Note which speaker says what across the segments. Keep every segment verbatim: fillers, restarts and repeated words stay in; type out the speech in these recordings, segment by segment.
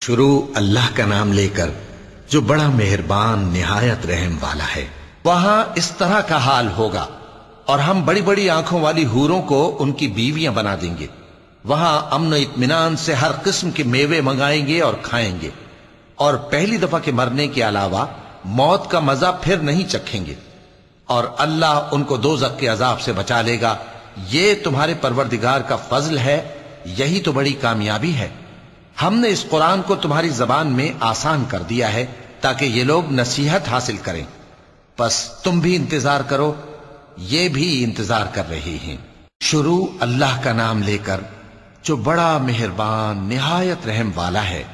Speaker 1: شروع اللہ کا نام لے کر جو بڑا مہربان نہایت رحم والا ہے۔ وہاں اس طرح کا حال ہوگا اور ہم بڑی بڑی آنکھوں والی حوروں کو ان کی بیویاں بنا دیں گے۔ وہاں امن و اطمینان سے ہر قسم کے میوے منگائیں گے اور کھائیں گے، اور پہلی دفعہ کے مرنے کے علاوہ موت کا مزہ پھر نہیں چکھیں گے، اور اللہ ان کو دوزخ کے عذاب سے بچا لے گا۔ یہ تمہارے پروردگار کا فضل ہے، یہی تو بڑی کامیابی ہے۔ ہم نے اس قرآن کو تمہاری زبان میں آسان کر دیا ہے تاکہ یہ لوگ نصیحت حاصل کریں، پس تم بھی انتظار کرو، یہ بھی انتظار کر رہے ہیں۔ شروع اللہ کا نام لے کر جو بڑا مہربان نہایت رحم والا ہے۔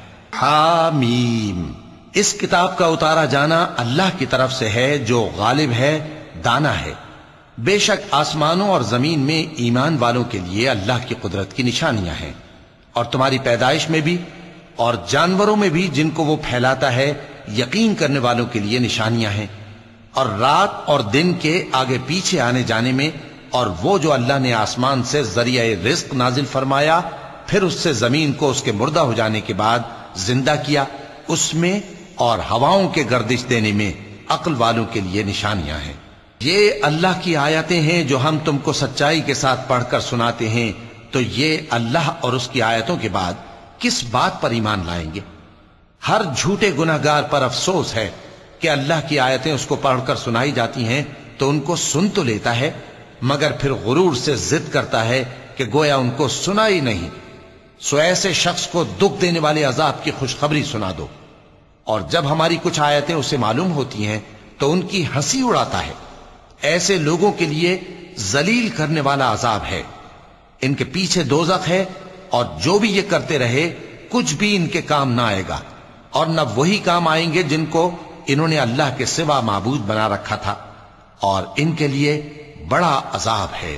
Speaker 1: حامیم، اس کتاب کا اتارا جانا اللہ کی طرف سے ہے جو غالب ہے، دانا ہے۔ بے شک آسمانوں اور زمین میں ایمان والوں کے لیے اللہ کی قدرت کی نشانیاں ہیں، اور تمہاری پیدائش میں بھی اور جانوروں میں بھی جن کو وہ پھیلاتا ہے یقین کرنے والوں کے لیے نشانیاں ہیں، اور رات اور دن کے آگے پیچھے آنے جانے میں، اور وہ جو اللہ نے آسمان سے ذریعہ رزق نازل فرمایا پھر اس سے زمین کو اس کے مردہ ہو جانے کے بعد زندہ کیا، اس میں اور ہواؤں کے گردش دینے میں عقل والوں کے لیے نشانیاں ہیں۔ یہ اللہ کی آیتیں ہیں جو ہم تم کو سچائی کے ساتھ پڑھ کر سناتے ہیں، تو یہ اللہ اور اس کی آیتوں کے بعد کس بات پر ایمان لائیں گے؟ ہر جھوٹے گناہگار پر افسوس ہے کہ اللہ کی آیتیں اس کو پڑھ کر سنائی جاتی ہیں تو ان کو سن تو لیتا ہے، مگر پھر غرور سے ضد کرتا ہے کہ گویا ان کو سنا ہی نہیں۔ سو ایسے شخص کو دکھ دینے والے عذاب کی خوشخبری سنا دو، اور جب ہماری کچھ آیتیں اسے معلوم ہوتی ہیں تو ان کی ہنسی اڑاتا ہے۔ ایسے لوگوں کے لیے ذلیل کرنے والا عذاب ہے، ان کے پیچھے دوزخ ہے، اور جو بھی یہ کرتے رہے کچھ بھی ان کے کام نہ آئے گا، اور نہ وہی کام آئیں گے جن کو انہوں نے اللہ کے سوا معبود بنا رکھا تھا، اور ان کے لیے بڑا عذاب ہے۔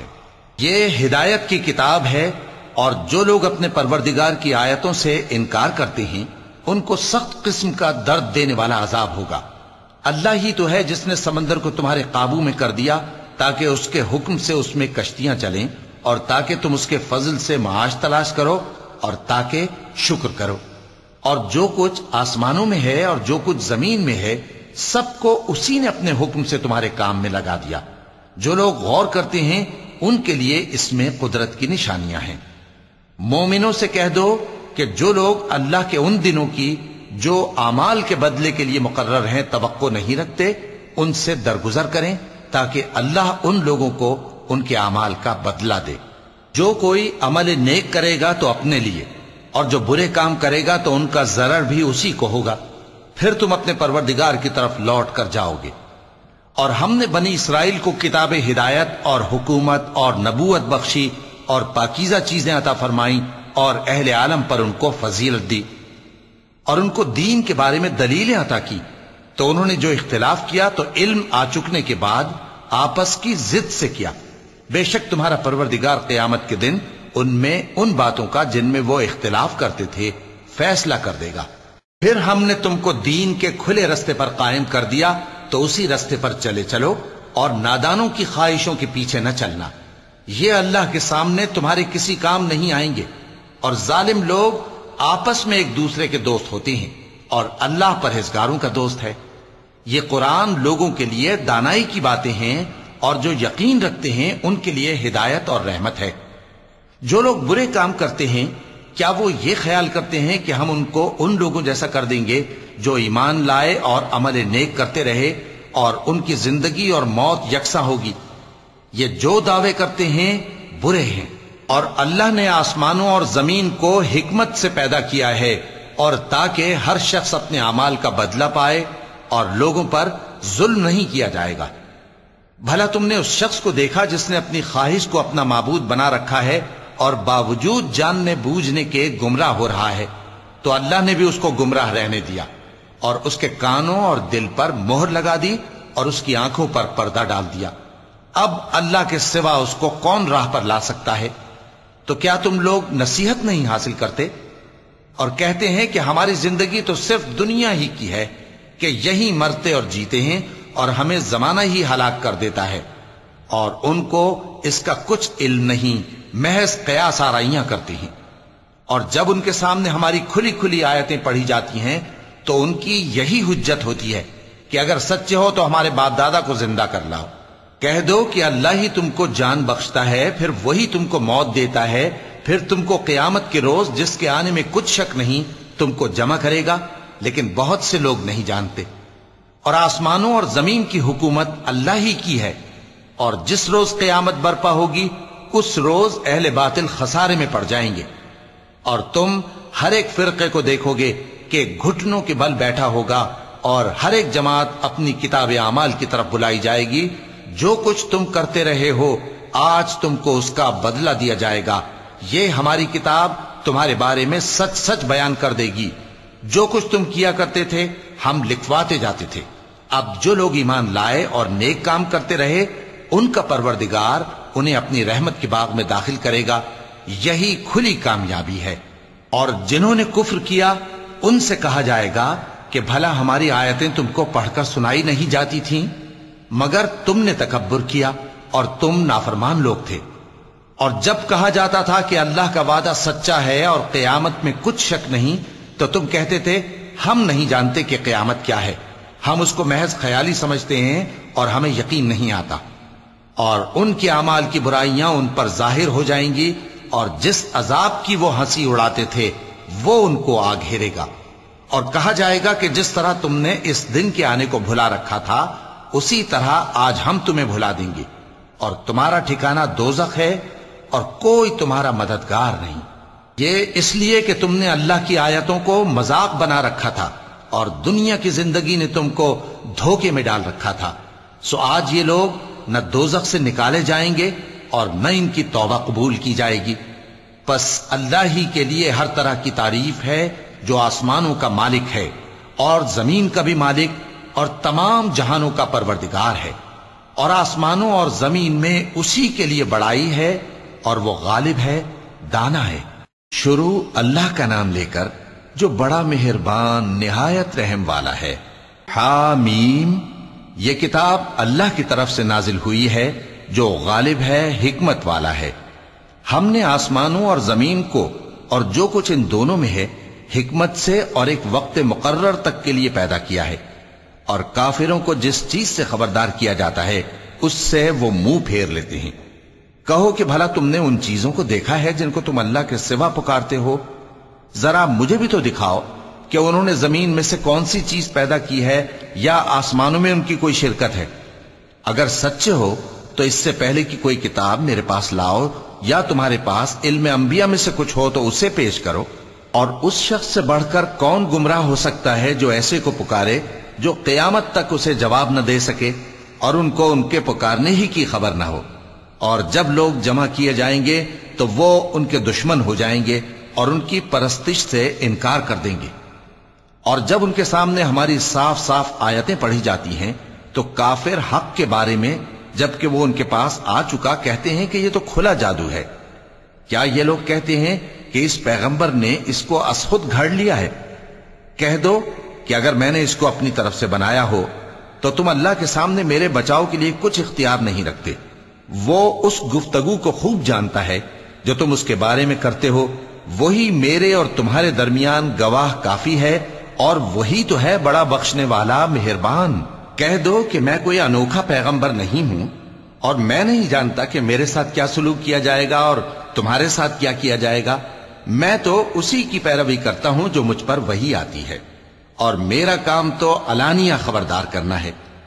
Speaker 1: یہ ہدایت کی کتاب ہے، اور جو لوگ اپنے پروردگار کی آیتوں سے انکار کرتے ہیں ان کو سخت قسم کا درد دینے والا عذاب ہوگا۔ اللہ ہی تو ہے جس نے سمندر کو تمہارے قابو میں کر دیا تاکہ اس کے حکم سے اس میں کشتیاں چلیں، اور تاکہ تم اس کے فضل سے معاش تلاش کرو، اور تاکہ شکر کرو۔ اور جو کچھ آسمانوں میں ہے اور جو کچھ زمین میں ہے سب کو اسی نے اپنے حکم سے تمہارے کام میں لگا دیا۔ جو لوگ غور کرتے ہیں ان کے لیے اس میں قدرت کی نشانیاں ہیں۔ مومنوں سے کہہ دو کہ جو لوگ اللہ کے ان دنوں کی جو اعمال کے بدلے کے لیے مقرر ہیں توقع نہیں رکھتے، ان سے درگزر کریں تاکہ اللہ ان لوگوں کو ان کے اعمال کا بدلہ دے۔ جو کوئی عمل نیک کرے گا تو اپنے لیے، اور جو برے کام کرے گا تو ان کا ضرر بھی اسی کو ہوگا، پھر تم اپنے پروردگار کی طرف لوٹ کر جاؤ گے۔ اور ہم نے بنی اسرائیل کو کتاب ہدایت اور حکومت اور نبوت بخشی اور پاکیزہ چیزیں عطا فرمائیں، اور اہل عالم پر ان کو فضیلت دی، اور ان کو دین کے بارے میں دلیلیں عطا کی، تو انہوں نے جو اختلاف کیا تو علم آ چکنے کے بعد آپس کی ضد سے کیا۔ بے شک تمہارا پروردگار قیامت کے دن ان میں ان باتوں کا جن میں وہ اختلاف کرتے تھے فیصلہ کر دے گا۔ پھر ہم نے تم کو دین کے کھلے رستے پر قائم کر دیا، تو اسی رستے پر چلے چلو، اور نادانوں کی خواہشوں کے پیچھے نہ چلنا، یہ اللہ کے سامنے تمہارے کسی کام نہیں آئیں گے۔ اور ظالم لوگ آپس میں ایک دوسرے کے دوست ہوتے ہیں، اور اللہ پرہیزگاروں کا دوست ہے۔ یہ قرآن لوگوں کے لیے دانائی کی باتیں ہیں، اور جو یقین رکھتے ہیں ان کے لیے ہدایت اور رحمت ہے۔ جو لوگ برے کام کرتے ہیں کیا وہ یہ خیال کرتے ہیں کہ ہم ان کو ان لوگوں جیسا کر دیں گے جو ایمان لائے اور عمل نیک کرتے رہے، اور ان کی زندگی اور موت یکساں ہوگی؟ یہ جو دعوے کرتے ہیں برے ہیں۔ اور اللہ نے آسمانوں اور زمین کو حکمت سے پیدا کیا ہے، اور تاکہ ہر شخص اپنے اعمال کا بدلہ پائے، اور لوگوں پر ظلم نہیں کیا جائے گا۔ بھلا تم نے اس شخص کو دیکھا جس نے اپنی خواہش کو اپنا معبود بنا رکھا ہے اور باوجود جاننے بوجھنے کے گمراہ ہو رہا ہے؟ تو اللہ نے بھی اس کو گمراہ رہنے دیا، اور اس کے کانوں اور دل پر مہر لگا دی، اور اس کی آنکھوں پر پردہ ڈال دیا۔ اب اللہ کے سوا اس کو کون راہ پر لا سکتا ہے؟ تو کیا تم لوگ نصیحت نہیں حاصل کرتے؟ اور کہتے ہیں کہ ہماری زندگی تو صرف دنیا ہی کی ہے، کہ یہی مرتے اور جیتے ہیں، اور ہمیں زمانہ ہی ہلاک کر دیتا ہے، اور ان کو اس کا کچھ علم نہیں، محض قیاس آرائیاں کرتے ہیں۔ اور جب ان کے سامنے ہماری کھلی کھلی آیتیں پڑھی جاتی ہیں تو ان کی یہی حجت ہوتی ہے کہ اگر سچے ہو تو ہمارے باپ دادا کو زندہ کر لاؤ۔ کہہ دو کہ اللہ ہی تم کو جان بخشتا ہے، پھر وہی تم کو موت دیتا ہے، پھر تم کو قیامت کے روز جس کے آنے میں کچھ شک نہیں تم کو جمع کرے گا، لیکن بہت سے لوگ نہیں جانتے۔ اور آسمانوں اور زمین کی حکومت اللہ ہی کی ہے، اور جس روز قیامت برپا ہوگی اس روز اہل باطل خسارے میں پڑ جائیں گے، اور تم ہر ایک فرقے کو دیکھو گے کہ گھٹنوں کے بل بیٹھا ہوگا، اور ہر ایک جماعت اپنی کتاب اعمال کی طرف بلائی جائے گی۔ جو کچھ تم کرتے رہے ہو آج تم کو اس کا بدلہ دیا جائے گا، یہ ہماری کتاب تمہارے بارے میں سچ سچ بیان کر دے گی۔ جو کچھ تم کیا کرتے تھے ہم لکھواتے جاتے تھے۔ اب جو لوگ ایمان لائے اور نیک کام کرتے رہے ان کا پروردگار انہیں اپنی رحمت کے باغ میں داخل کرے گا، یہی کھلی کامیابی ہے۔ اور جنہوں نے کفر کیا ان سے کہا جائے گا کہ بھلا ہماری آیتیں تم کو پڑھ کر سنائی نہیں جاتی تھیں؟ مگر تم نے تکبر کیا اور تم نافرمان لوگ تھے۔ اور جب کہا جاتا تھا کہ اللہ کا وعدہ سچا ہے اور قیامت میں کچھ شک نہیں تو تم کہتے تھے ہم نہیں جانتے کہ قیامت کیا ہے، ہم اس کو محض خیالی سمجھتے ہیں اور ہمیں یقین نہیں آتا۔ اور ان کے اعمال کی برائیاں ان پر ظاہر ہو جائیں گی، اور جس عذاب کی وہ ہنسی اڑاتے تھے وہ ان کو آ گھیرے گا۔ اور کہا جائے گا کہ جس طرح تم نے اس دن کے آنے کو بھلا رکھا تھا اسی طرح آج ہم تمہیں بھلا دیں گے، اور تمہارا ٹھکانہ دوزخ ہے اور کوئی تمہارا مددگار نہیں۔ یہ اس لیے کہ تم نے اللہ کی آیتوں کو مذاق بنا رکھا تھا اور دنیا کی زندگی نے تم کو دھوکے میں ڈال رکھا تھا، سو آج یہ لوگ نہ دوزخ سے نکالے جائیں گے اور نہ ان کی توبہ قبول کی جائے گی۔ پس اللہ ہی کے لیے ہر طرح کی تعریف ہے جو آسمانوں کا مالک ہے اور زمین کا بھی مالک اور تمام جہانوں کا پروردگار ہے، اور آسمانوں اور زمین میں اسی کے لیے بڑائی ہے اور وہ غالب ہے، دانا ہے۔ شروع اللہ کا نام لے کر جو بڑا مہربان نہایت رحم والا ہے۔ حامیم، یہ کتاب اللہ کی طرف سے نازل ہوئی ہے جو غالب ہے، حکمت والا ہے۔ ہم نے آسمانوں اور زمین کو اور جو کچھ ان دونوں میں ہے حکمت سے اور ایک وقت مقرر تک کے لیے پیدا کیا ہے، اور کافروں کو جس چیز سے خبردار کیا جاتا ہے اس سے وہ منہ پھیر لیتے ہیں۔ کہو کہ بھلا تم نے ان چیزوں کو دیکھا ہے جن کو تم اللہ کے سوا پکارتے ہو؟ ذرا مجھے بھی تو دکھاؤ کہ انہوں نے زمین میں سے کون سی چیز پیدا کی ہے یا آسمانوں میں ان کی کوئی شرکت ہے؟ اگر سچے ہو تو اس سے پہلے کی کوئی کتاب میرے پاس لاؤ، یا تمہارے پاس علم انبیاء میں سے کچھ ہو تو اسے پیش کرو۔ اور اس شخص سے بڑھ کر کون گمراہ ہو سکتا ہے جو ایسے کو پکارے جو قیامت تک اسے جواب نہ دے سکے اور ان کو ان کے پکارنے ہی کی خبر نہ ہو۔ اور جب لوگ جمع کیے جائیں گے تو وہ ان کے دشمن ہو جائیں گے اور ان کی پرستش سے انکار کر دیں گے۔ اور جب ان کے سامنے ہماری صاف صاف آیتیں پڑھی جاتی ہیں تو کافر حق کے بارے میں جبکہ وہ ان کے پاس آ چکا کہتے ہیں کہ یہ تو کھلا جادو ہے۔ کیا یہ لوگ کہتے ہیں کہ اس پیغمبر نے اس کو ازخود گھڑ لیا ہے؟ کہہ دو کہ اگر میں نے اس کو اپنی طرف سے بنایا ہو تو تم اللہ کے سامنے میرے بچاؤ کے لیے کچھ اختیار نہیں رکھتے۔ وہ اس گفتگو کو خوب جانتا ہے جو تم اس کے بارے میں کرتے ہو، وہی میرے اور تمہارے درمیان گواہ کافی ہے، اور وہی تو ہے بڑا بخشنے والا مہربان۔ کہہ دو کہ میں کوئی انوکھا پیغمبر نہیں ہوں اور میں نہیں جانتا کہ میرے ساتھ کیا سلوک کیا جائے گا اور تمہارے ساتھ کیا کیا جائے گا۔ میں تو اسی کی پیروی کرتا ہوں جو مجھ پر وحی آتی ہے، اور میرا کام تو علانیہ خبردار کرنا ہے۔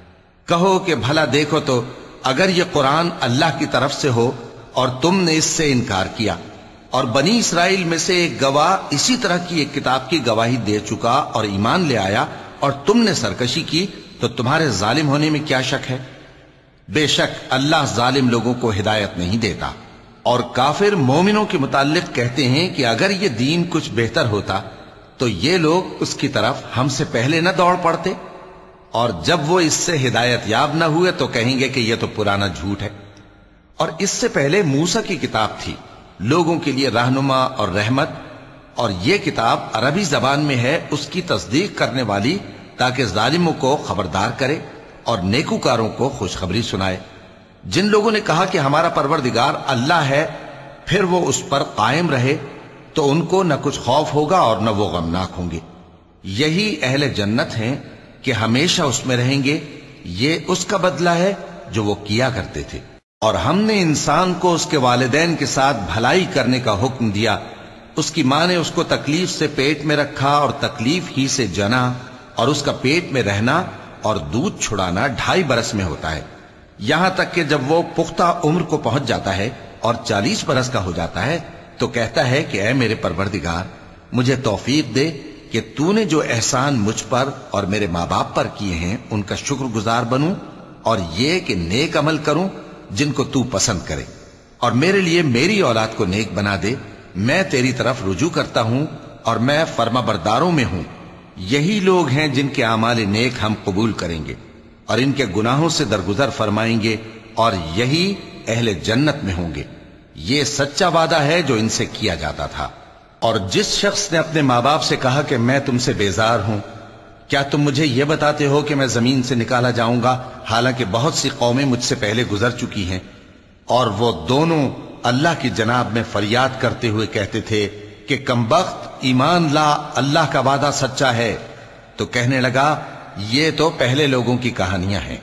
Speaker 1: کہو کہ بھلا دیکھو تو اگر یہ قرآن اللہ کی طرف سے ہو اور تم نے اس سے انکار کیا، اور بنی اسرائیل میں سے ایک گواہ اسی طرح کی ایک کتاب کی گواہی دے چکا اور ایمان لے آیا اور تم نے سرکشی کی، تو تمہارے ظالم ہونے میں کیا شک ہے؟ بے شک اللہ ظالم لوگوں کو ہدایت نہیں دیتا۔ اور کافر مومنوں کے متعلق کہتے ہیں کہ اگر یہ دین کچھ بہتر ہوتا تو یہ لوگ اس کی طرف ہم سے پہلے نہ دوڑ پڑتے، اور جب وہ اس سے ہدایت یاب نہ ہوئے تو کہیں گے کہ یہ تو پرانا جھوٹ ہے۔ اور اس سے پہلے موسیٰ کی کتاب تھی، لوگوں کے لیے رہنما اور رحمت، اور یہ کتاب عربی زبان میں ہے اس کی تصدیق کرنے والی، تاکہ ظالموں کو خبردار کرے اور نیکوکاروں کو خوشخبری سنائے۔ جن لوگوں نے کہا کہ ہمارا پروردگار اللہ ہے، پھر وہ اس پر قائم رہے، تو ان کو نہ کچھ خوف ہوگا اور نہ وہ غمناک ہوں گے۔ یہی اہل جنت ہیں کہ ہمیشہ اس میں رہیں گے، یہ اس کا بدلہ ہے جو وہ کیا کرتے تھے۔ اور ہم نے انسان کو اس کے والدین کے ساتھ بھلائی کرنے کا حکم دیا۔ اس کی ماں نے اس کو تکلیف سے پیٹ میں رکھا اور تکلیف ہی سے جنا، اور اس کا پیٹ میں رہنا اور دودھ چھڑانا ڈھائی برس میں ہوتا ہے، یہاں تک کہ جب وہ پختہ عمر کو پہنچ جاتا ہے اور چالیس برس کا ہو جاتا ہے تو کہتا ہے کہ اے میرے پروردگار، مجھے توفیق دے کہ تو نے جو احسان مجھ پر اور میرے ماں باپ پر کیے ہیں ان کا شکر گزار بنوں، اور یہ کہ نیک عمل کروں جن کو تو پسند کرے، اور میرے لیے میری اولاد کو نیک بنا دے۔ میں تیری طرف رجوع کرتا ہوں اور میں فرما برداروں میں ہوں۔ یہی لوگ ہیں جن کے اعمال نیک ہم قبول کریں گے اور ان کے گناہوں سے درگزر فرمائیں گے، اور یہی اہل جنت میں ہوں گے۔ یہ سچا وعدہ ہے جو ان سے کیا جاتا تھا۔ اور جس شخص نے اپنے ماں باپ سے کہا کہ میں تم سے بیزار ہوں، کیا تم مجھے یہ بتاتے ہو کہ میں زمین سے نکالا جاؤں گا، حالانکہ بہت سی قومیں مجھ سے پہلے گزر چکی ہیں؟ اور وہ دونوں اللہ کی جناب میں فریاد کرتے ہوئے کہتے تھے کہ کمبخت، ایمان لا، اللہ کا وعدہ سچا ہے۔ تو کہنے لگا یہ تو پہلے لوگوں کی کہانیاں ہیں۔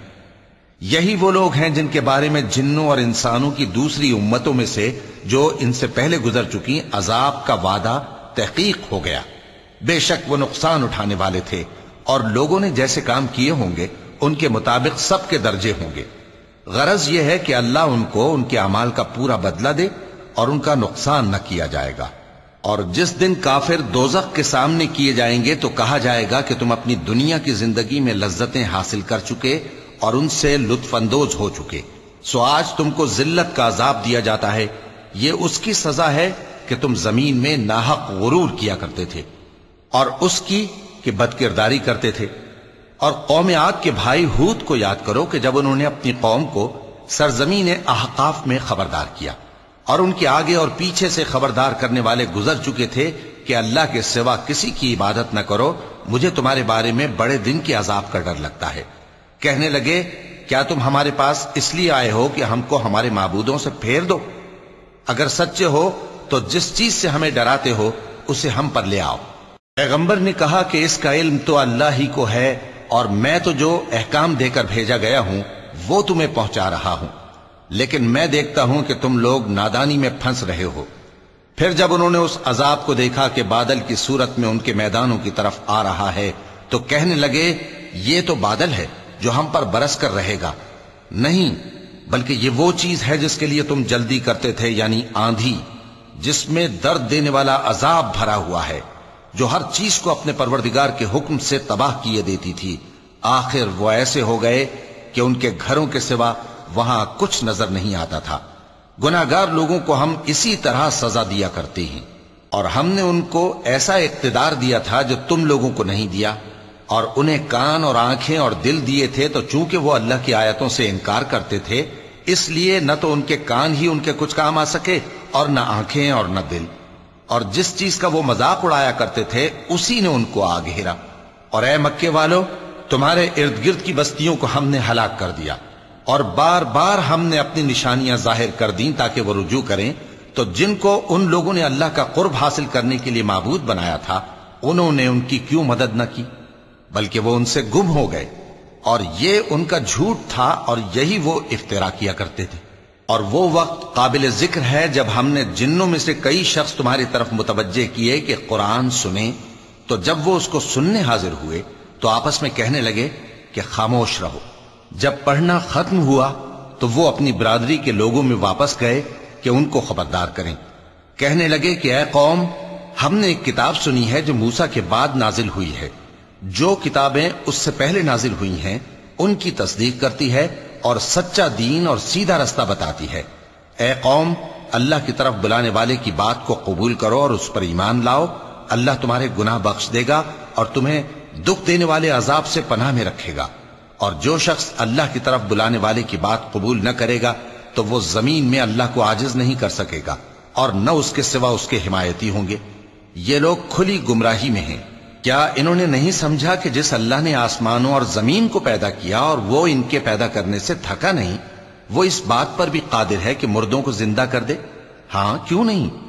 Speaker 1: یہی وہ لوگ ہیں جن کے بارے میں جنوں اور انسانوں کی دوسری امتوں میں سے جو ان سے پہلے گزر چکی عذاب کا وعدہ تحقیق ہو گیا۔ بے شک وہ نقصان اٹھانے والے تھے، اور لوگوں نے جیسے کام کیے ہوں گے ان کے مطابق سب کے درجے ہوں گے۔ غرض یہ ہے کہ اللہ ان کو ان کے اعمال کا پورا بدلہ دے اور ان کا نقصان نہ کیا جائے گا۔ اور جس دن کافر دوزخ کے سامنے کیے جائیں گے تو کہا جائے گا کہ تم اپنی دنیا کی زندگی میں لذتیں حاصل کر چکے اور ان سے لطف اندوز ہو چکے، سو آج تم کو ذلت کا عذاب دیا جاتا ہے۔ یہ اس کی سزا ہے کہ تم زمین میں ناحق غرور کیا کرتے تھے، اور اس کی کہ بد کرداری کرتے تھے۔ اور قوم عاد کے بھائی ہود کو یاد کرو کہ جب انہوں نے اپنی قوم کو سرزمین احقاف میں خبردار کیا، اور ان کے آگے اور پیچھے سے خبردار کرنے والے گزر چکے تھے کہ اللہ کے سوا کسی کی عبادت نہ کرو، مجھے تمہارے بارے میں بڑے دن کے عذاب کا ڈر لگتا ہے۔ کہنے لگے کیا تم ہمارے پاس اس لیے آئے ہو کہ ہم کو ہمارے معبودوں سے پھیر دو؟ اگر سچے ہو تو جس چیز سے ہمیں ڈراتے ہو اسے ہم پر لے آؤ۔ پیغمبر نے کہا کہ اس کا علم تو اللہ ہی کو ہے، اور میں تو جو احکام دے کر بھیجا گیا ہوں وہ تمہیں پہنچا رہا ہوں، لیکن میں دیکھتا ہوں کہ تم لوگ نادانی میں پھنس رہے ہو۔ پھر جب انہوں نے اس عذاب کو دیکھا کہ بادل کی صورت میں ان کے میدانوں کی طرف آ رہا ہے تو کہنے لگے یہ تو بادل ہے جو ہم پر برس کر رہے گا۔ نہیں، بلکہ یہ وہ چیز ہے جس کے لیے تم جلدی کرتے تھے، یعنی آندھی، جس میں درد دینے والا عذاب بھرا ہوا ہے، جو ہر چیز کو اپنے پروردگار کے حکم سے تباہ کیے دیتی تھی۔ آخر وہ ایسے ہو گئے کہ ان کے گھروں کے سوا وہاں کچھ نظر نہیں آتا تھا۔ گناہگار لوگوں کو ہم اسی طرح سزا دیا کرتے ہیں، اور ہم نے ان کو ایسا اقتدار دیا تھا جو تم لوگوں کو نہیں دیا، اور انہیں کان اور آنکھیں اور دل دیے تھے، تو چونکہ وہ اللہ کی آیتوں سے انکار کرتے تھے اس لیے نہ تو ان کے کان ہی ان کے کچھ کام آ سکے اور نہ آنکھیں اور نہ دل، اور جس چیز کا وہ مذاق اڑایا کرتے تھے اسی نے ان کو آ گھیرا۔ اور اے مکے والو، تمہارے ارد گرد کی بستیوں کو ہم نے ہلاک کر دیا، اور بار بار ہم نے اپنی نشانیاں ظاہر کر دیں تاکہ وہ رجوع کریں، تو جن کو ان لوگوں نے اللہ کا قرب حاصل کرنے کے لیے معبود بنایا تھا انہوں نے ان کی کیوں مدد نہ کی، بلکہ وہ ان سے گم ہو گئے، اور یہ ان کا جھوٹ تھا اور یہی وہ افترا کیا کرتے تھے۔ اور وہ وقت قابل ذکر ہے جب ہم نے جنوں میں سے کئی شخص تمہاری طرف متوجہ کیے کہ قرآن سنیں، تو جب وہ اس کو سننے حاضر ہوئے تو آپس میں کہنے لگے کہ خاموش رہو۔ جب پڑھنا ختم ہوا تو وہ اپنی برادری کے لوگوں میں واپس گئے کہ ان کو خبردار کریں۔ کہنے لگے کہ اے قوم، ہم نے ایک کتاب سنی ہے جو موسیٰ کے بعد نازل ہوئی ہے، جو کتابیں اس سے پہلے نازل ہوئی ہیں ان کی تصدیق کرتی ہے اور سچا دین اور سیدھا رستہ بتاتی ہے۔ اے قوم، اللہ کی طرف بلانے والے کی بات کو قبول کرو اور اس پر ایمان لاؤ، اللہ تمہارے گناہ بخش دے گا اور تمہیں دکھ دینے والے عذاب سے پناہ میں رکھے گا۔ اور جو شخص اللہ کی طرف بلانے والے کی بات قبول نہ کرے گا تو وہ زمین میں اللہ کو عاجز نہیں کر سکے گا، اور نہ اس کے سوا اس کے حمایتی ہوں گے۔ یہ لوگ کھلی گمراہی میں ہیں۔ کیا انہوں نے نہیں سمجھا کہ جس اللہ نے آسمانوں اور زمین کو پیدا کیا اور وہ ان کے پیدا کرنے سے تھکا نہیں، وہ اس بات پر بھی قادر ہے کہ مردوں کو زندہ کر دے؟ ہاں، کیوں نہیں؟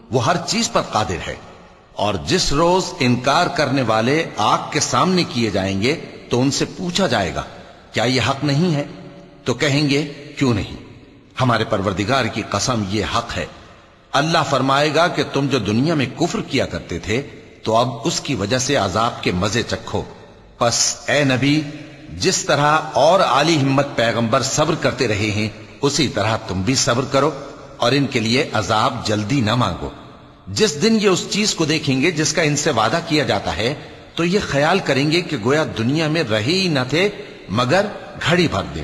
Speaker 1: وہ ہر چیز پر قادر ہے۔ اور جس روز انکار کرنے والے آگ کے سامنے کیے جائیں گے تو ان سے پوچھا جائے گا کیا یہ حق نہیں ہے؟ تو کہیں گے کیوں نہیں، ہمارے پروردگار کی قسم یہ حق ہے۔ اللہ فرمائے گا کہ تم جو دنیا میں کفر کیا کرتے تھے تو اب اس کی وجہ سے عذاب کے مزے چکھو۔ پس اے نبی، جس طرح اور عالی ہمت پیغمبر صبر کرتے رہے ہیں اسی طرح تم بھی صبر کرو، اور ان کے لیے عذاب جلدی نہ مانگو۔ جس دن یہ اس چیز کو دیکھیں گے جس کا ان سے وعدہ کیا جاتا ہے تو یہ خیال کریں گے کہ گویا دنیا میں رہے ہی نہ تھے مگر گھڑی بھر دن۔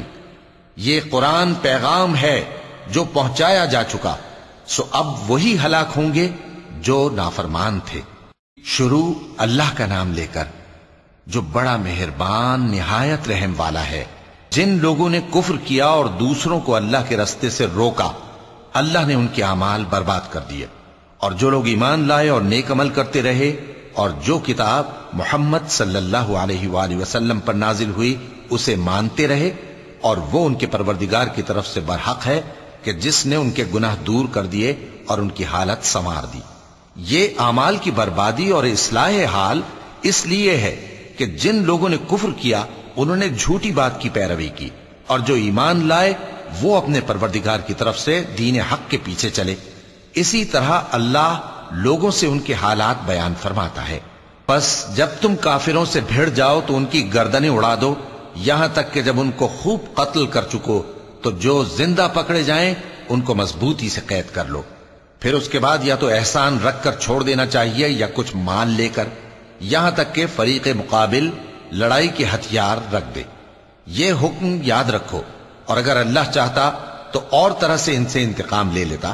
Speaker 1: یہ قرآن پیغام ہے جو پہنچایا جا چکا، سو اب وہی ہلاک ہوں گے جو نافرمان تھے۔ شروع اللہ کا نام لے کر جو بڑا مہربان نہایت رحم والا ہے۔ جن لوگوں نے کفر کیا اور دوسروں کو اللہ کے رستے سے روکا، اللہ نے ان کے اعمال برباد کر دیے، اور جو لوگ ایمان لائے اور نیک عمل کرتے رہے اور جو کتاب محمد صلی اللہ علیہ وآلہ وسلم پر نازل ہوئی اسے مانتے رہے، اور وہ ان کے پروردگار کی طرف سے برحق ہے کہ جس نے ان کے گناہ دور کر دیے اور ان کی حالت سنوار دی۔ یہ اعمال کی بربادی اور اصلاح حال اس لیے ہے کہ جن لوگوں نے کفر کیا انہوں نے جھوٹی بات کی پیروی کی، اور جو ایمان لائے وہ اپنے پروردگار کی طرف سے دین حق کے پیچھے چلے۔ اسی طرح اللہ لوگوں سے ان کے حالات بیان فرماتا ہے۔ پس جب تم کافروں سے بھیڑ جاؤ تو ان کی گردنیں اڑا دو، یہاں تک کہ جب ان کو خوب قتل کر چکو تو جو زندہ پکڑے جائیں ان کو مضبوطی سے قید کر لو۔ پھر اس کے بعد یا تو احسان رکھ کر چھوڑ دینا چاہیے یا کچھ مال لے کر، یہاں تک کہ فریق مقابل لڑائی کے ہتھیار رکھ دے۔ یہ حکم یاد رکھو، اور اگر اللہ چاہتا تو اور طرح سے ان سے انتقام لے لیتا،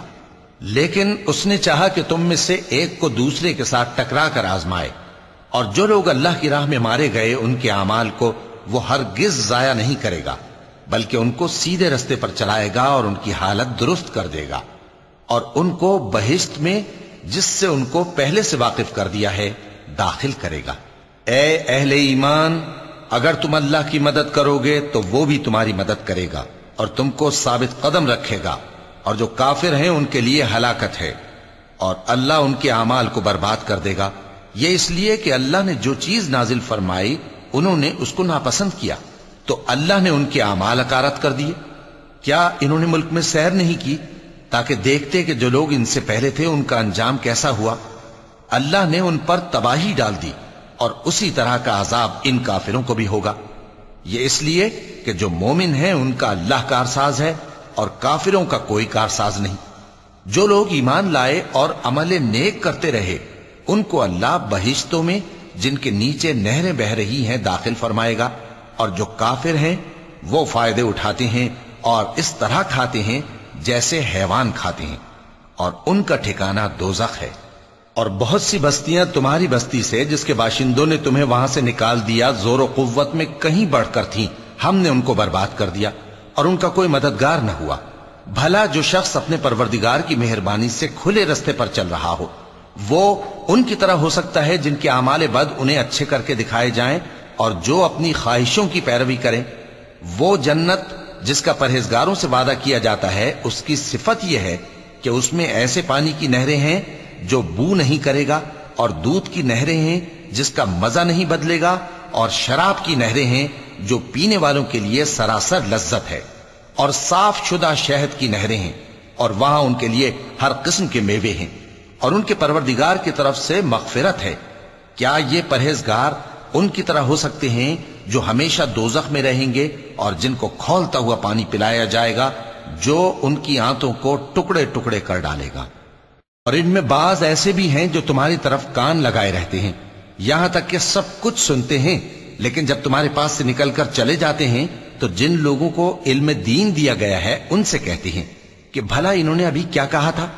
Speaker 1: لیکن اس نے چاہا کہ تم میں سے ایک کو دوسرے کے ساتھ ٹکرا کر آزمائے۔ اور جو لوگ اللہ کی راہ میں مارے گئے ان کے اعمال کو وہ ہرگز ضائع نہیں کرے گا، بلکہ ان کو سیدھے رستے پر چلائے گا اور ان کی حالت درست کر دے گا، اور ان کو بہشت میں جس سے ان کو پہلے سے واقف کر دیا ہے داخل کرے گا۔ اے اہل ایمان، اگر تم اللہ کی مدد کرو گے تو وہ بھی تمہاری مدد کرے گا اور تم کو ثابت قدم رکھے گا، اور جو کافر ہیں ان کے لیے ہلاکت ہے، اور اللہ ان کے اعمال کو برباد کر دے گا۔ یہ اس لیے کہ اللہ نے جو چیز نازل فرمائی انہوں نے اس کو ناپسند کیا، تو اللہ نے ان کے اعمال اکارت کر دیے۔ کیا انہوں نے ملک میں سیر نہیں کی تاکہ دیکھتے کہ جو لوگ ان سے پہلے تھے ان کا انجام کیسا ہوا؟ اللہ نے ان پر تباہی ڈال دی، اور اسی طرح کا عذاب ان کافروں کو بھی ہوگا۔ یہ اس لیے کہ جو مومن ہیں ان کا اللہ کارساز ہے اور کافروں کا کوئی کارساز نہیں۔ جو لوگ ایمان لائے اور عمل نیک کرتے رہے ان کو اللہ بہشتوں میں جن کے نیچے نہریں بہ رہی ہیں داخل فرمائے گا، اور جو کافر ہیں وہ فائدے اٹھاتے ہیں اور اس طرح کھاتے ہیں جیسے حیوان کھاتے ہیں، اور ان کا ٹھکانہ دوزخ ہے۔ اور بہت سی بستیاں تمہاری بستی سے جس کے باشندوں نے تمہیں وہاں سے نکال دیا زور و قوت میں کہیں بڑھ کر تھیں، ہم نے ان کو برباد کر دیا اور ان کا کوئی مددگار نہ ہوا۔ بھلا جو شخص اپنے پروردگار کی مہربانی سے کھلے رستے پر چل رہا ہو وہ ان کی طرح ہو سکتا ہے جن کے اعمال بد انہیں اچھے کر کے دکھائے جائیں، اور جو اپنی خواہشوں کی پیروی کریں۔ وہ جنت جس کا پرہیزگاروں سے وعدہ کیا جاتا ہے اس کی صفت یہ ہے کہ اس میں ایسے پانی کی نہریں ہیں جو بو نہیں کرے گا، اور دودھ کی نہریں ہیں جس کا مزہ نہیں بدلے گا، اور شراب کی نہریں ہیں جو پینے والوں کے لیے سراسر لذت ہے، اور صاف شدہ شہد کی نہریں ہیں، اور وہاں ان کے لیے ہر قسم کے میوے ہیں، اور ان کے پروردگار کی طرف سے مغفرت ہے۔ کیا یہ پرہیزگار ان کی طرح ہو سکتے ہیں جو ہمیشہ دوزخ میں رہیں گے اور جن کو کھولتا ہوا پانی پلایا جائے گا جو ان کی آنتوں کو ٹکڑے ٹکڑے کر ڈالے گا؟ اور ان میں بعض ایسے بھی ہیں جو تمہاری طرف کان لگائے رہتے ہیں، یہاں تک کہ سب کچھ سنتے ہیں، لیکن جب تمہارے پاس سے نکل کر چلے جاتے ہیں تو جن لوگوں کو علم دین دیا گیا ہے ان سے کہتے ہیں کہ بھلا انہوں نے ابھی کیا کہا تھا؟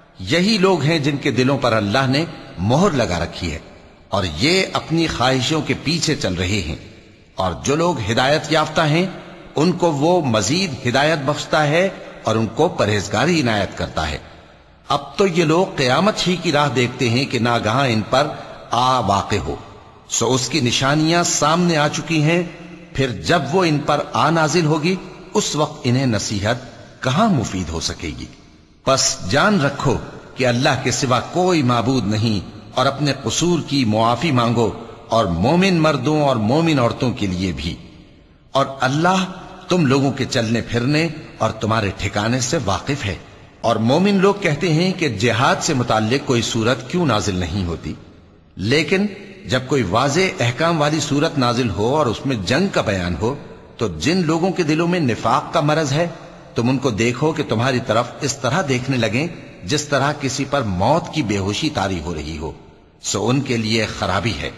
Speaker 1: یہی لوگ ہیں جن کے دلوں پر اللہ نے مہر لگا رکھی ہے اور یہ اپنی خواہشوں کے پیچھے چل رہے ہیں، اور جو لوگ ہدایت یافتہ ہیں ان کو وہ مزید ہدایت بخشتا ہے اور ان کو پرہیزگاری عنایت کرتا ہے۔ اب تو یہ لوگ قیامت ہی کی راہ دیکھتے ہیں کہ ناگہاں ان پر آ واقع ہو، سو اس کی نشانیاں سامنے آ چکی ہیں، پھر جب وہ ان پر آ نازل ہوگی اس وقت انہیں نصیحت کہاں مفید ہو سکے گی؟ پس جان رکھو کہ اللہ کے سوا کوئی معبود نہیں اور اپنے قصور کی معافی مانگو، اور مومن مردوں اور مومن عورتوں کے لیے بھی، اور اللہ تم لوگوں کے چلنے پھرنے اور تمہارے ٹھکانے سے واقف ہے۔ اور مومن لوگ کہتے ہیں کہ جہاد سے متعلق کوئی سورت کیوں نازل نہیں ہوتی، لیکن جب کوئی واضح احکام والی سورت نازل ہو اور اس میں جنگ کا بیان ہو تو جن لوگوں کے دلوں میں نفاق کا مرض ہے تم ان کو دیکھو کہ تمہاری طرف اس طرح دیکھنے لگیں جس طرح کسی پر موت کی بے ہوشی طاری ہو رہی ہو، سو ان کے لیے خرابی ہے۔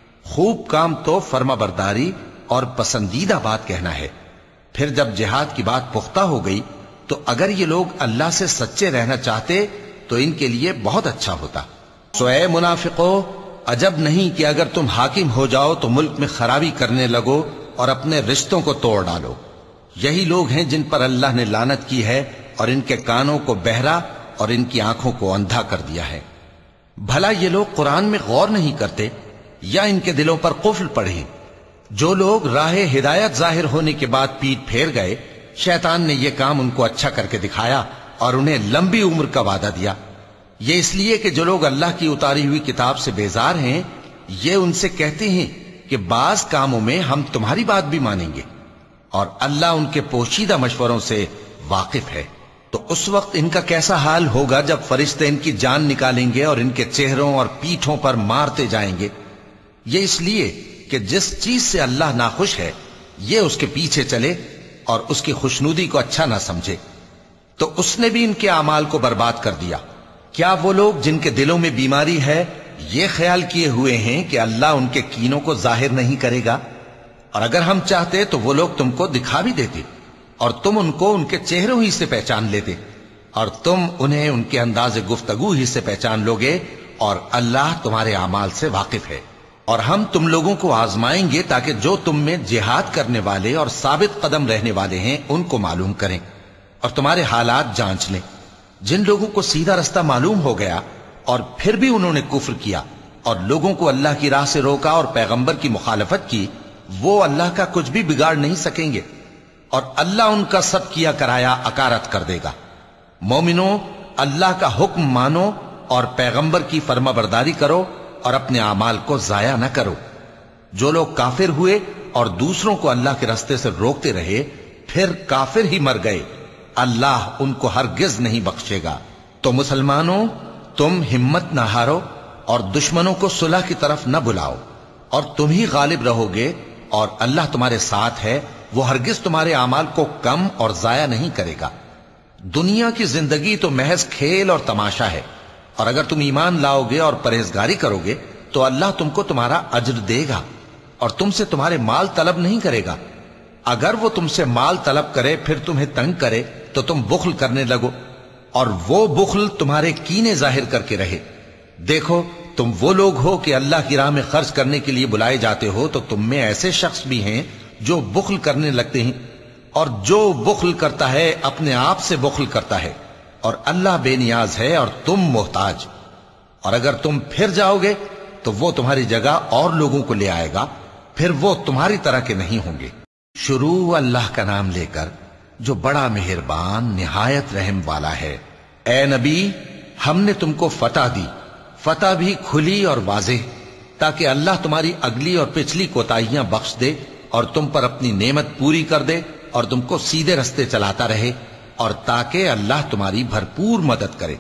Speaker 1: خوب کام تو فرما برداری اور پسندیدہ بات کہنا ہے۔ پھر جب جہاد کی بات پختہ ہو گئی تو اگر یہ لوگ اللہ سے سچے رہنا چاہتے تو ان کے لیے بہت اچھا ہوتا۔ سو اے منافقو، عجب نہیں کہ اگر تم حاکم ہو جاؤ تو ملک میں خرابی کرنے لگو اور اپنے رشتوں کو توڑ ڈالو۔ یہی لوگ ہیں جن پر اللہ نے لعنت کی ہے اور ان کے کانوں کو بہرا اور ان کی آنکھوں کو اندھا کر دیا ہے۔ بھلا یہ لوگ قرآن میں غور نہیں کرتے یا ان کے دلوں پر قفل پڑے؟ جو لوگ راہ ہدایت ظاہر ہونے کے بعد پیٹ پھیر گئے، شیطان نے یہ کام ان کو اچھا کر کے دکھایا اور انہیں لمبی عمر کا وعدہ دیا۔ یہ اس لیے کہ جو لوگ اللہ کی اتاری ہوئی کتاب سے بیزار ہیں یہ ان سے کہتے ہیں کہ بعض کاموں میں ہم تمہاری بات بھی مانیں گے، اور اللہ ان کے پوشیدہ مشوروں سے واقف ہے۔ تو اس وقت ان کا کیسا حال ہوگا جب فرشتے ان کی جان نکالیں گے اور ان کے چہروں اور پیٹھوں پر مارتے جائیں گے۔ یہ اس لیے کہ جس چیز سے اللہ ناخوش ہے یہ اس کے پیچھے چلے اور اس کی خوشنودی کو اچھا نہ سمجھے، تو اس نے بھی ان کے اعمال کو برباد کر دیا۔ کیا وہ لوگ جن کے دلوں میں بیماری ہے یہ خیال کیے ہوئے ہیں کہ اللہ ان کے کینوں کو ظاہر نہیں کرے گا؟ اور اگر ہم چاہتے تو وہ لوگ تم کو دکھا بھی دیتے اور تم ان کو ان کے چہروں ہی سے پہچان لیتے، اور تم انہیں ان کے انداز گفتگو ہی سے پہچان لوگے، اور اللہ تمہارے اعمال سے واقف ہے۔ اور ہم تم لوگوں کو آزمائیں گے تاکہ جو تم میں جہاد کرنے والے اور ثابت قدم رہنے والے ہیں ان کو معلوم کریں اور تمہارے حالات جانچ لیں۔ جن لوگوں کو سیدھا رستہ معلوم ہو گیا اور پھر بھی انہوں نے کفر کیا اور لوگوں کو اللہ کی راہ سے روکا اور پیغمبر کی مخالفت کی، وہ اللہ کا کچھ بھی بگاڑ نہیں سکیں گے، اور اللہ ان کا سب کیا کرایا اکارت کر دے گا۔ مومنوں، اللہ کا حکم مانو اور پیغمبر کی فرما برداری کرو اور اپنے اعمال کو ضائع نہ کرو۔ جو لوگ کافر ہوئے اور دوسروں کو اللہ کے راستے سے روکتے رہے پھر کافر ہی مر گئے، اللہ ان کو ہرگز نہیں بخشے گا۔ تو مسلمانوں، تم ہمت نہ ہارو اور دشمنوں کو صلح کی طرف نہ بلاؤ، اور تم ہی غالب رہو گے، اور اللہ تمہارے ساتھ ہے، وہ ہرگز تمہارے اعمال کو کم اور ضائع نہیں کرے گا۔ دنیا کی زندگی تو محض کھیل اور تماشا ہے، اور اگر تم ایمان لاؤ گے اور پرہیزگاری کرو گے تو اللہ تم کو تمہارا اجر دے گا اور تم سے تمہارے مال طلب نہیں کرے گا۔ اگر وہ تم سے مال طلب کرے پھر تمہیں تنگ کرے تو تم بخل کرنے لگو، اور وہ بخل تمہارے کینے ظاہر کر کے رہے۔ دیکھو، تم وہ لوگ ہو کہ اللہ کی راہ میں خرچ کرنے کے لیے بلائے جاتے ہو، تو تم میں ایسے شخص بھی ہیں جو بخل کرنے لگتے ہیں، اور جو بخل کرتا ہے اپنے آپ سے بخل کرتا ہے، اور اللہ بے نیاز ہے اور تم محتاج۔ اور اگر تم پھر جاؤ گے تو وہ تمہاری جگہ اور لوگوں کو لے آئے گا، پھر وہ تمہاری طرح کے نہیں ہوں گے۔ شروع اللہ کا نام لے کر جو بڑا مہربان نہایت رحم والا ہے۔ اے نبی، ہم نے تم کو فتح دی، فتح بھی کھلی اور واضح، تاکہ اللہ تمہاری اگلی اور پچھلی کوتاہیاں بخش دے اور تم پر اپنی نعمت پوری کر دے اور تم کو سیدھے رستے چلاتا رہے، اور تاکہ اللہ تمہاری بھرپور مدد کرے۔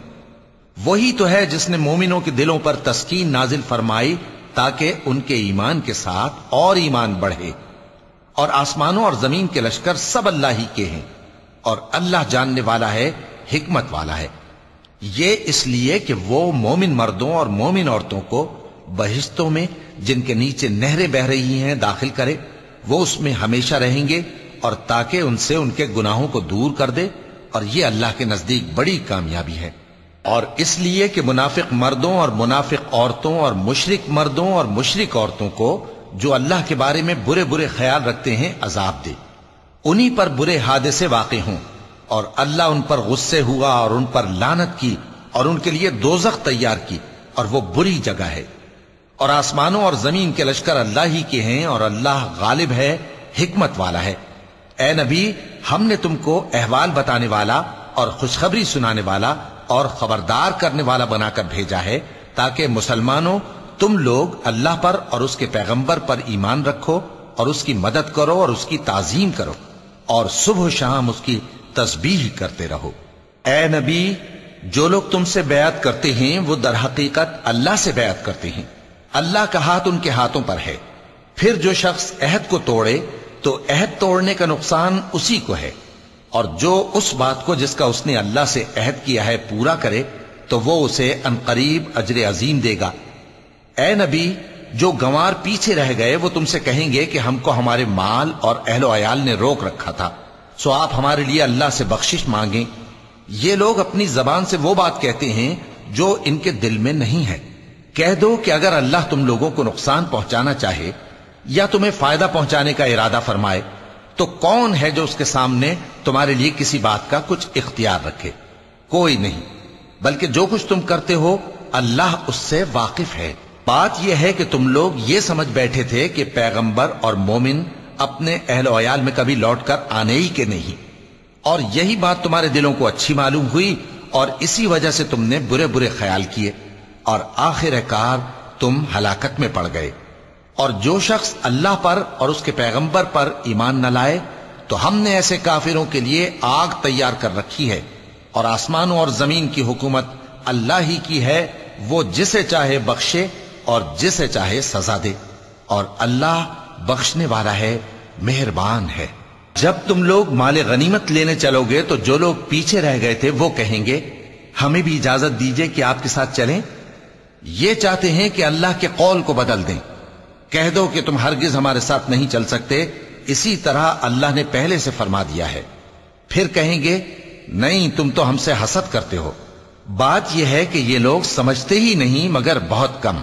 Speaker 1: وہی تو ہے جس نے مومنوں کے دلوں پر تسکین نازل فرمائی تاکہ ان کے ایمان کے ساتھ اور ایمان بڑھے۔ اور آسمانوں اور زمین کے لشکر سب اللہ ہی کے ہیں، اور اللہ جاننے والا ہے، حکمت والا ہے۔ یہ اس لیے کہ وہ مومن مردوں اور مومن عورتوں کو بہشتوں میں جن کے نیچے نہریں بہ رہی ہیں داخل کرے، وہ اس میں ہمیشہ رہیں گے، اور تاکہ ان سے ان کے گناہوں کو دور کر دے، اور یہ اللہ کے نزدیک بڑی کامیابی ہے۔ اور اس لیے کہ منافق مردوں اور منافق عورتوں اور مشرک مردوں اور مشرک عورتوں کو جو اللہ کے بارے میں برے برے خیال رکھتے ہیں عذاب دے، انہی پر برے حادثے واقع ہوں، اور اللہ ان پر غصے ہوا اور ان پر لعنت کی اور ان کے لیے دوزخ تیار کی، اور وہ بری جگہ ہے۔ اور آسمانوں اور زمین کے لشکر اللہ ہی کے ہیں، اور اللہ غالب ہے، حکمت والا ہے۔ اے نبی، ہم نے تم کو احوال بتانے والا اور خوشخبری سنانے والا اور خبردار کرنے والا بنا کر بھیجا ہے تاکہ مسلمانوں تم لوگ اللہ پر اور اس کے پیغمبر پر ایمان رکھو اور اس کی مدد کرو اور اس کی تعظیم کرو اور صبح و شام اس کی تسبیح کرتے رہو۔ اے نبی، جو لوگ تم سے بیعت کرتے ہیں وہ در حقیقت اللہ سے بیعت کرتے ہیں، اللہ کا ہاتھ ان کے ہاتھوں پر ہے۔ پھر جو شخص عہد کو توڑے تو عہد توڑنے کا نقصان اسی کو ہے، اور جو اس بات کو جس کا اس نے اللہ سے عہد کیا ہے پورا کرے تو وہ اسے عنقریب اجر عظیم دے گا۔ اے نبی، جو گنوار پیچھے رہ گئے وہ تم سے کہیں گے کہ ہم کو ہمارے مال اور اہل و عیال نے روک رکھا تھا، سو آپ ہمارے لیے اللہ سے بخشش مانگیں۔ یہ لوگ اپنی زبان سے وہ بات کہتے ہیں جو ان کے دل میں نہیں ہے۔ کہہ دو کہ اگر اللہ تم لوگوں کو نقصان پہنچانا چاہے یا تمہیں فائدہ پہنچانے کا ارادہ فرمائے تو کون ہے جو اس کے سامنے تمہارے لیے کسی بات کا کچھ اختیار رکھے؟ کوئی نہیں، بلکہ جو کچھ تم کرتے ہو اللہ اس سے واقف ہے۔ بات یہ ہے کہ تم لوگ یہ سمجھ بیٹھے تھے کہ پیغمبر اور مومن اپنے اہل و عیال میں کبھی لوٹ کر آنے ہی کے نہیں، اور یہی بات تمہارے دلوں کو اچھی معلوم ہوئی اور اسی وجہ سے تم نے برے برے خیال کیے اور آخر کار تم ہلاکت میں پڑ گئے۔ اور جو شخص اللہ پر اور اس کے پیغمبر پر ایمان نہ لائے تو ہم نے ایسے کافروں کے لیے آگ تیار کر رکھی ہے، اور آسمانوں اور زمین کی حکومت اللہ ہی کی ہے، وہ جسے چاہے بخشے اور جسے چاہے سزا دے، اور اللہ بخشنے والا ہے، مہربان ہے۔ جب تم لوگ مال غنیمت لینے چلو گے تو جو لوگ پیچھے رہ گئے تھے وہ کہیں گے ہمیں بھی اجازت دیجئے کہ آپ کے ساتھ چلیں۔ یہ چاہتے ہیں کہ اللہ کے قول کو بدل دیں۔ کہہ دو کہ تم ہرگز ہمارے ساتھ نہیں چل سکتے، اسی طرح اللہ نے پہلے سے فرما دیا ہے۔ پھر کہیں گے نہیں، تم تو ہم سے حسد کرتے ہو۔ بات یہ ہے کہ یہ لوگ سمجھتے ہی نہیں مگر بہت کم۔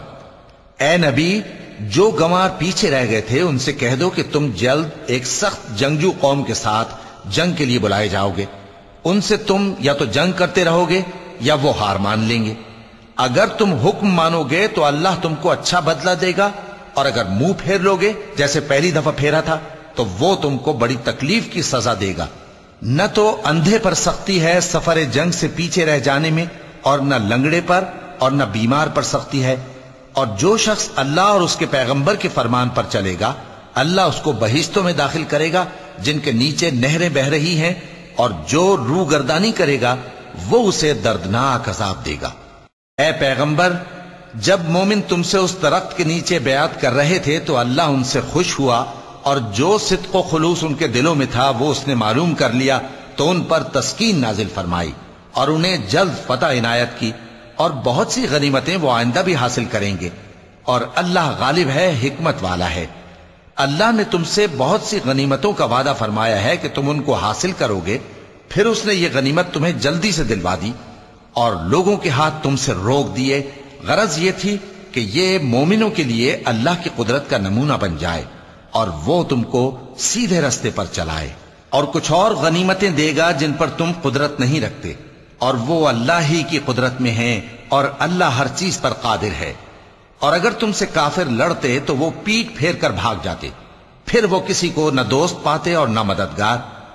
Speaker 1: اے نبی، جو گنوار پیچھے رہ گئے تھے ان سے کہہ دو کہ تم جلد ایک سخت جنگجو قوم کے ساتھ جنگ کے لیے بلائے جاؤ گے، ان سے تم یا تو جنگ کرتے رہو گے یا وہ ہار مان لیں گے۔ اگر تم حکم مانو گے تو اللہ تم کو اچھا بدلہ دے گا، اور اگر منہ پھیر لو گے جیسے پہلی دفعہ پھیرا تھا تو وہ تم کو بڑی تکلیف کی سزا دے گا۔ نہ تو اندھے پر سختی ہے سفر جنگ سے پیچھے رہ جانے میں، اور نہ لنگڑے پر اور نہ بیمار پر سختی ہے، اور جو شخص اللہ اور اس کے پیغمبر کے فرمان پر چلے گا اللہ اس کو بہشتوں میں داخل کرے گا جن کے نیچے نہریں بہ رہی ہیں، اور جو روح گردانی کرے گا وہ اسے دردناک عذاب دے گا۔ اے پیغمبر، جب مومن تم سے اس درخت کے نیچے بیعت کر رہے تھے تو اللہ ان سے خوش ہوا، اور جو صدق و خلوص ان کے دلوں میں تھا وہ اس نے معلوم کر لیا تو ان پر تسکین نازل فرمائی اور انہیں جلد فتح عنایت کی، اور بہت سی غنیمتیں وہ آئندہ بھی حاصل کریں گے، اور اللہ غالب ہے، حکمت والا ہے۔ اللہ نے تم سے بہت سی غنیمتوں کا وعدہ فرمایا ہے کہ تم ان کو حاصل کرو گے، پھر اس نے یہ غنیمت تمہیں جلدی سے دلوا دی اور لوگوں کے ہاتھ تم سے روک دیے۔ غرض یہ تھی کہ یہ مومنوں کے لیے اللہ کی قدرت کا نمونہ بن جائے اور وہ تم کو سیدھے رستے پر چلائے، اور کچھ اور غنیمتیں دے گا جن پر تم قدرت نہیں رکھتے، اور وہ اللہ ہی کی قدرت میں ہیں، اور اللہ ہر چیز پر قادر ہے۔ اور اگر تم سے کافر لڑتے تو وہ پیٹ پھیر کر بھاگ جاتے، پھر وہ کسی کو نہ دوست پاتے اور نہ مددگار۔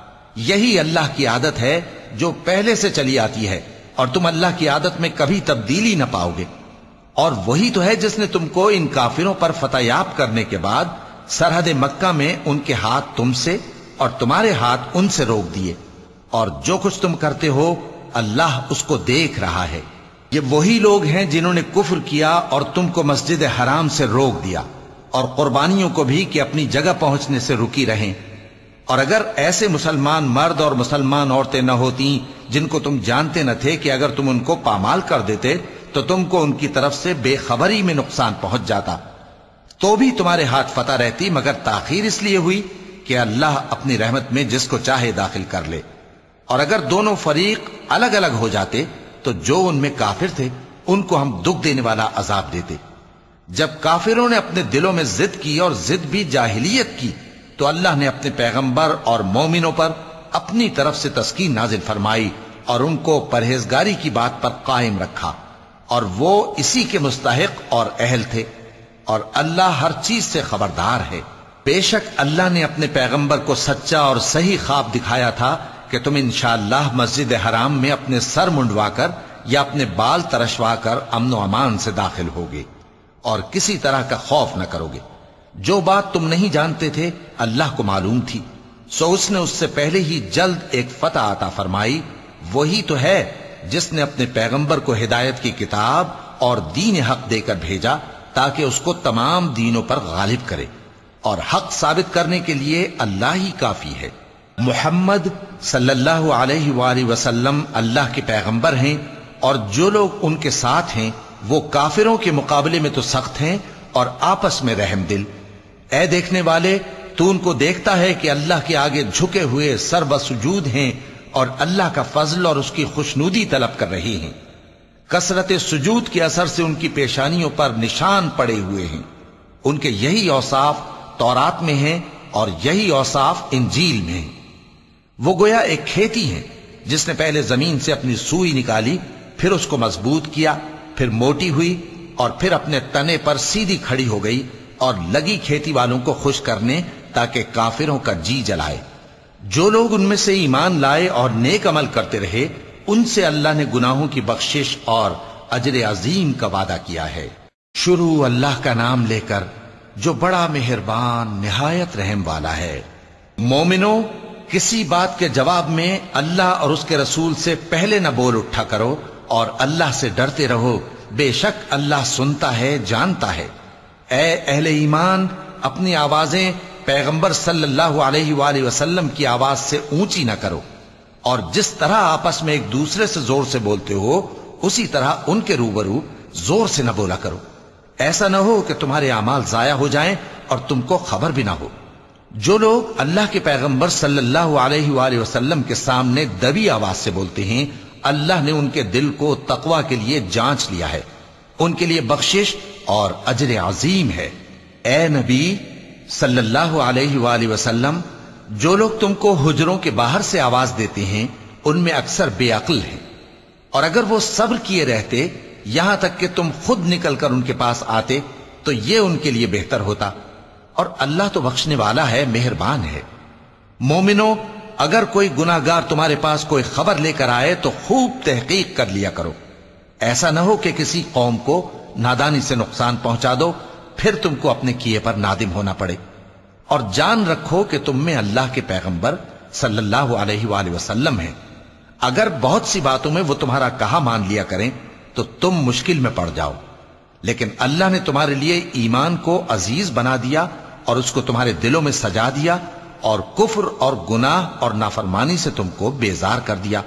Speaker 1: یہی اللہ کی عادت ہے جو پہلے سے چلی آتی ہے، اور تم اللہ کی عادت میں کبھی تبدیلی نہ پاؤ گے۔ اور وہی تو ہے جس نے تم کو ان کافروں پر فتح یاب کرنے کے بعد سرحد مکہ میں ان کے ہاتھ تم سے اور تمہارے ہاتھ ان سے روک دیے، اور جو کچھ تم کرتے ہو اللہ اس کو دیکھ رہا ہے۔ یہ وہی لوگ ہیں جنہوں نے کفر کیا اور تم کو مسجد حرام سے روک دیا، اور قربانیوں کو بھی کہ اپنی جگہ پہنچنے سے رکی رہیں۔ اور اگر ایسے مسلمان مرد اور مسلمان عورتیں نہ ہوتی جن کو تم جانتے نہ تھے کہ اگر تم ان کو پامال کر دیتے تو تم کو ان کی طرف سے بے خبری میں نقصان پہنچ جاتا، تو بھی تمہارے ہاتھ فتح رہتی، مگر تاخیر اس لیے ہوئی کہ اللہ اپنی رحمت میں جس کو چاہے داخل کر لے۔ اور اگر دونوں فریق الگ الگ ہو جاتے تو جو ان میں کافر تھے ان کو ہم دکھ دینے والا عذاب دیتے۔ جب کافروں نے اپنے دلوں میں ضد کی اور ضد بھی جاہلیت کی تو اللہ نے اپنے پیغمبر اور مومنوں پر اپنی طرف سے تسکین نازل فرمائی اور ان کو پرہیزگاری کی بات پر قائم رکھا، اور وہ اسی کے مستحق اور اہل تھے، اور اللہ ہر چیز سے خبردار ہے۔ بے شک اللہ نے اپنے پیغمبر کو سچا اور صحیح خواب دکھایا تھا کہ تم انشاءاللہ مسجد حرام میں اپنے سر منڈوا کر یا اپنے بال ترشوا کر امن و امان سے داخل ہوگے اور کسی طرح کا خوف نہ کرو گے۔ جو بات تم نہیں جانتے تھے اللہ کو معلوم تھی، سو اس نے اس سے پہلے ہی جلد ایک فتح عطا فرمائی۔ وہی تو ہے جس نے اپنے پیغمبر کو ہدایت کی کتاب اور دین حق دے کر بھیجا تاکہ اس کو تمام دینوں پر غالب کرے، اور حق ثابت کرنے کے لیے اللہ ہی کافی ہے۔ محمد صلی اللہ علیہ وآلہ وسلم اللہ کے پیغمبر ہیں، اور جو لوگ ان کے ساتھ ہیں وہ کافروں کے مقابلے میں تو سخت ہیں اور آپس میں رحم دل۔ اے دیکھنے والے، تو ان کو دیکھتا ہے کہ اللہ کے آگے جھکے ہوئے سر بسجود ہیں اور اللہ کا فضل اور اس کی خوشنودی طلب کر رہے ہیں۔ کثرت سجود کے اثر سے ان کی پیشانیوں پر نشان پڑے ہوئے ہیں۔ ان کے یہی اوصاف تورات میں ہیں اور یہی اوصاف انجیل میں ہیں۔ وہ گویا ایک کھیتی ہے جس نے پہلے زمین سے اپنی سوئی نکالی، پھر اس کو مضبوط کیا، پھر موٹی ہوئی اور پھر اپنے تنے پر سیدھی کھڑی ہو گئی اور لگی کھیتی والوں کو خوش کرنے تاکہ کافروں کا جی جلائے۔ جو لوگ ان میں سے ایمان لائے اور نیک عمل کرتے رہے، ان سے اللہ نے گناہوں کی بخشش اور اجر عظیم کا وعدہ کیا ہے۔ شروع اللہ کا نام لے کر جو بڑا مہربان نہایت رحم والا ہے۔ مومنو، کسی بات کے جواب میں اللہ اور اس کے رسول سے پہلے نہ بول اٹھا کرو اور اللہ سے ڈرتے رہو، بے شک اللہ سنتا ہے، جانتا ہے۔ اے اہل ایمان، اپنی آوازیں پیغمبر صلی اللہ علیہ وآلہ وسلم کی آواز سے اونچی نہ کرو، اور جس طرح آپس میں ایک دوسرے سے زور سے بولتے ہو اسی طرح ان کے روبرو زور سے نہ بولا کرو، ایسا نہ ہو کہ تمہارے اعمال ضائع ہو جائیں اور تم کو خبر بھی نہ ہو۔ جو لوگ اللہ کے پیغمبر صلی اللہ علیہ وآلہ وسلم کے سامنے دبی آواز سے بولتے ہیں، اللہ نے ان کے دل کو تقوی کے لیے جانچ لیا ہے، ان کے لیے بخشش اور اجر عظیم ہے۔ اے نبی صلی اللہ علیہ وآلہ وسلم، جو لوگ تم کو حجروں کے باہر سے آواز دیتے ہیں ان میں اکثر بے عقل ہیں، اور اگر وہ صبر کیے رہتے یہاں تک کہ تم خود نکل کر ان کے پاس آتے تو یہ ان کے لیے بہتر ہوتا، اور اللہ تو بخشنے والا ہے، مہربان ہے۔ مومنو، اگر کوئی گناہ گار تمہارے پاس کوئی خبر لے کر آئے تو خوب تحقیق کر لیا کرو، ایسا نہ ہو کہ کسی قوم کو نادانی سے نقصان پہنچا دو پھر تم کو اپنے کیے پر نادم ہونا پڑے۔ اور جان رکھو کہ تم میں اللہ کے پیغمبر صلی اللہ علیہ وآلہ وسلم ہیں، اگر بہت سی باتوں میں وہ تمہارا کہا مان لیا کریں تو تم مشکل میں پڑ جاؤ، لیکن اللہ نے تمہارے لیے ایمان کو عزیز بنا دیا اور اس کو تمہارے دلوں میں سجا دیا، اور کفر اور گناہ اور نافرمانی سے تم کو بیزار کر دیا۔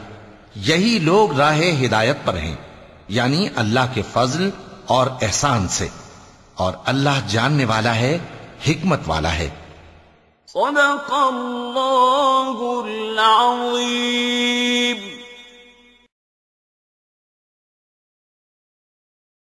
Speaker 1: یہی لوگ راہ ہدایت پر ہیں، یعنی اللہ کے فضل اور احسان سے، اور اللہ جاننے والا ہے، حکمت والا ہے۔
Speaker 2: صدق اللہ العظیم۔